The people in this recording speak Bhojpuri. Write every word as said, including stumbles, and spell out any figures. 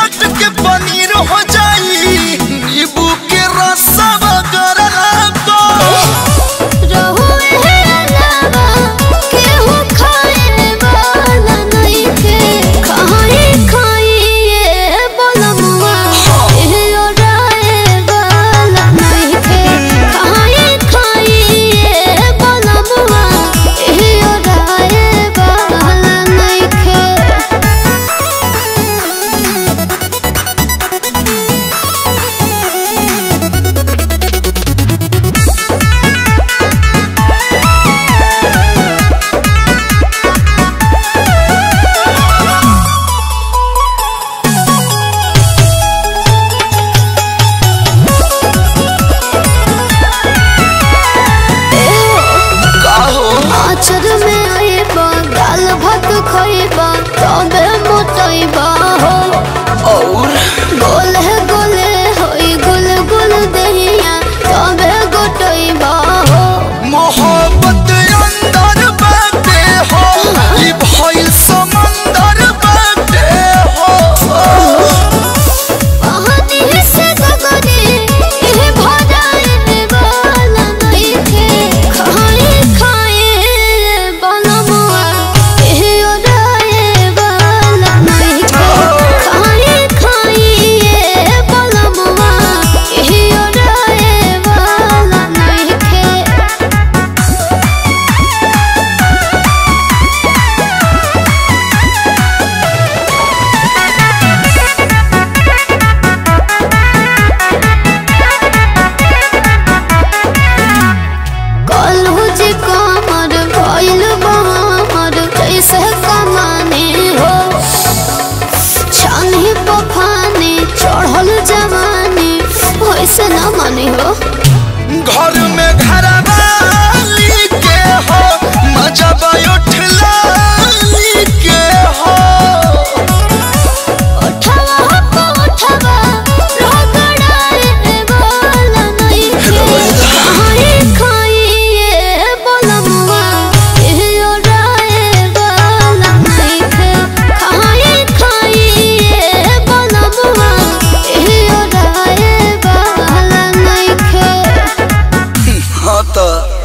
फट के पनीर हो जाई नींबू के रसा वगैरह को रहुए अलावा केहू खाए वाला नहीं के खाई खाई ये बोलमुआ ए ओराए वाला नहीं के खाई खाई ये बोलमुआ ए ओराए वाला नहीं के। आचर में आएबा दाल भात खाइबा तबे मोटाइबा हो और गोले गोले होई गुल गुल दहिया तबे गोटाइबा हो। मोहब्बत अंदर बाटे हो ई भइल समंदर बाटे हो कहानी से गगने ये भराए वाला नहीं के खाए खाए बनमुआ ए ओराए वाला नहीं के खाए खाए ये बनमुआ ए ओराए वाला नहीं के। कलहु जे कमर भइल बहमर कैसे कमाने हो छानी पफाने चढ़ल जवानी वैसे न माने हो। घर में घरवाली के हो मजा उठलाली के हो उठवा को उठवा रगड़ाए वाला नहीं के खाई खाई ये बोलमुआ ए ओराए वाला नहीं के खाई खाई ये बोलमुआ ए ओराए वाला नहीं के। हाँ तो